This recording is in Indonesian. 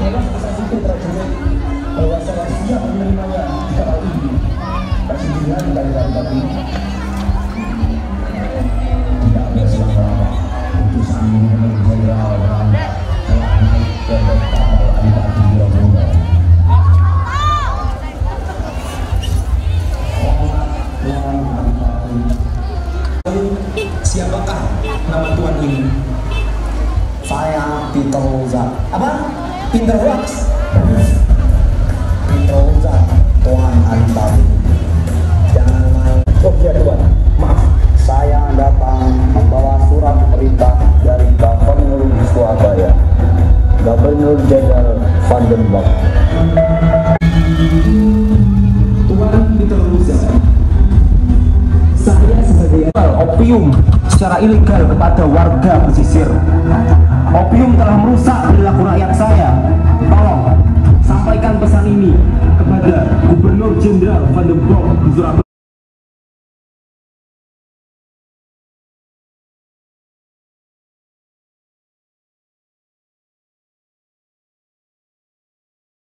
adalah kesaksian prajurit bahwa saya siap menerimanya jika hal ini persediaan dari tadi tidak ada selama putusan Gubernur Jenderal telah naik ke kapal Adipati Gabung. Siapakah nama Tuan ini? Saya Peter Rosa. Apa? Peter Wax. Peter Rosa, Tuan Adipati. Jangan main. Oh iya Tuan, maaf. Saya datang membawa surat perintah dari Gubernur Surabaya, Gubernur Jenderal Van den Bok. Tuan Peter Rosa, saya sebagai Opium secara ilegal kepada warga pesisir. Opium telah merusak perilaku rakyat saya. Tolong sampaikan pesan ini kepada Gubernur Jenderal Van den Bok di Surabaya.